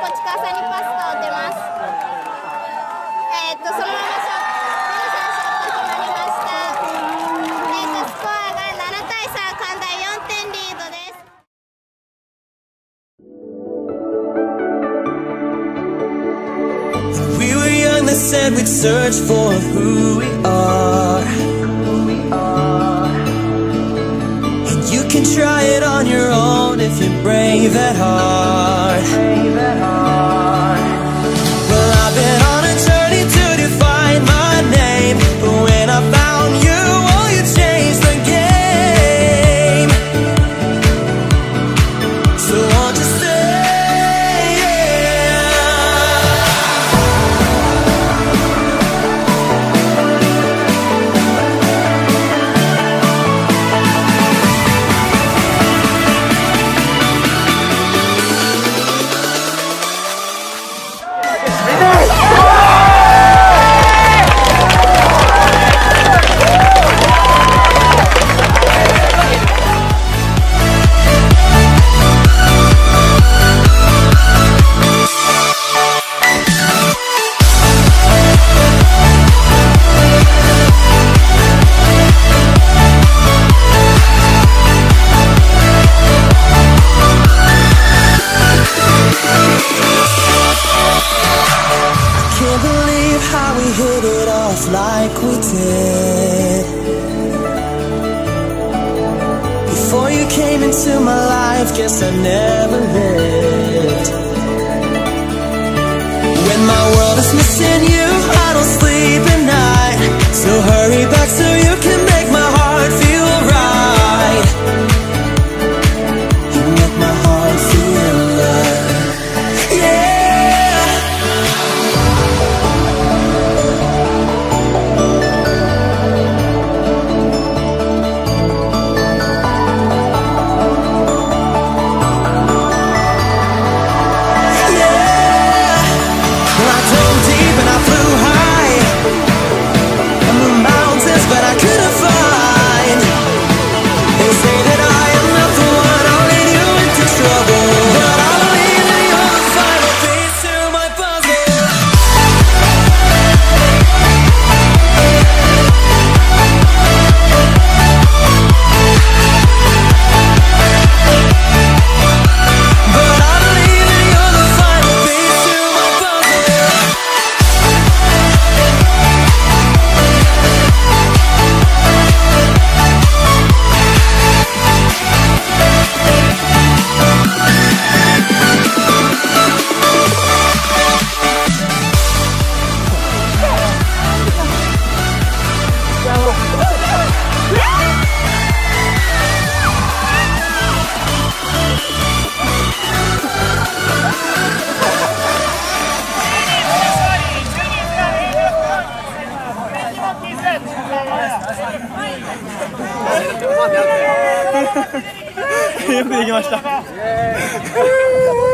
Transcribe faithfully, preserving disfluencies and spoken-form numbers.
内川さんにパスが打てます。えー、っとそのままショット、ショット決まりました。えー、っとスコアがななたいさん、関大よんてんリードです。 We were young, they said we'd search for who we are. And you can try it on your own if you're brave at heart. Well, I've been on a journey to define my name, but when I found you, oh, you changed the game. So won't you stay? How we hit it off like we did. Before you came into my life, guess I never lived. When my world is missing you, I don't sleep at night. So hurry back so you can make my heart feel right. You make my heart feel right. Yeah. But I couldn't find. They say that I am not the one, I'll lead you into trouble. But I believe that you're the final piece to my puzzle. But I believe that you're the final piece to my puzzle. よくできました。